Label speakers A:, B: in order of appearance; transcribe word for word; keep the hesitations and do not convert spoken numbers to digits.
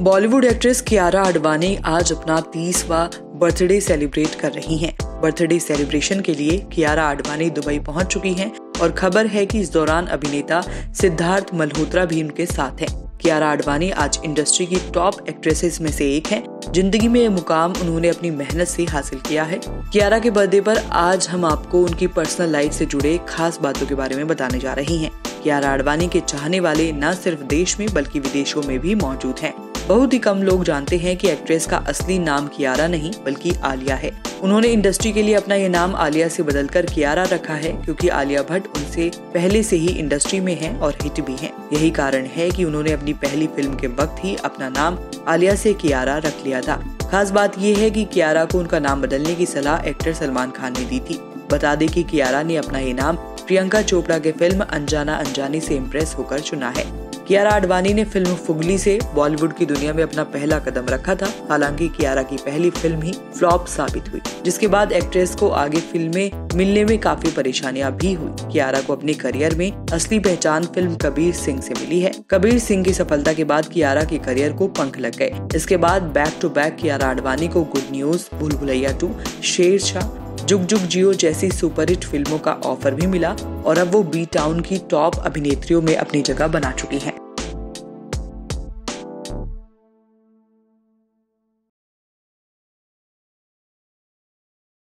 A: Bollywood actress Kiara Advani आज अपना तीसवां birthday celebrate कर रही हैं। बर्थडे सेलिब्रेशन के लिए कियारा आडवाणी दुबई पहुंच चुकी हैं और खबर है कि इस दौरान अभिनेता सिद्धार्थ मल्होत्रा भी उनके साथ हैं। कियारा आडवाणी आज इंडस्ट्री की टॉप एक्ट्रेसेस में से एक हैं। जिंदगी में ये मुकाम उन्होंने अपनी मेहनत से हासिल किया है। कियारा के बर्थडे पर आज हम आपको उनकी पर्सनल लाइफ से जुड़े खास बातों के बारे में बताने जा रही हैं। कियारा आडवाणी के चाहने वाले न सिर्फ देश में बल्कि विदेशों में भी मौजूद हैं। बहुत ही कम लोग जानते हैं कि एक्ट्रेस का असली नाम कियारा नहीं बल्कि आलिया है। उन्होंने इंडस्ट्री के लिए अपना ये नाम आलिया से बदलकर कियारा रखा है क्योंकि आलिया भट्ट उनसे पहले से ही इंडस्ट्री में हैं और हिट भी हैं। यही कारण है कि उन्होंने अपनी पहली फिल्म के वक्त ही अपना नाम आलिया से कियारा रख लिया था। खास बात यह है कि कियारा को उनका नाम बदलने की सलाह एक्टर सलमान खान ने दी थी। बता दें कि कियारा ने अपना ये नाम प्रियंका चोपड़ा के फिल्म अनजाना अनजानी से इम्प्रेस होकर चुना है। कियारा आडवाणी ने फिल्म फुगली से बॉलीवुड की दुनिया में अपना पहला कदम रखा था। हालांकि कियारा की पहली फिल्म ही फ्लॉप साबित हुई, जिसके बाद एक्ट्रेस को आगे फिल्में मिलने में काफी परेशानियां भी हुई। कियारा को अपने करियर में असली पहचान फिल्म कबीर सिंह से मिली है। कबीर सिंह की सफलता के बाद कियारा के करियर को पंख लग गए। इसके बाद back to back Kiara Advani को गुड न्यूज, भूल भुलैया टू, शेरशाह, जुग जुग जियो जैसी सुपरहिट फिल्मों का ऑफर भी मिला और अब वो बी टाउन की टॉप अभिनेत्रियों में अपनी जगह बना चुकी हैं।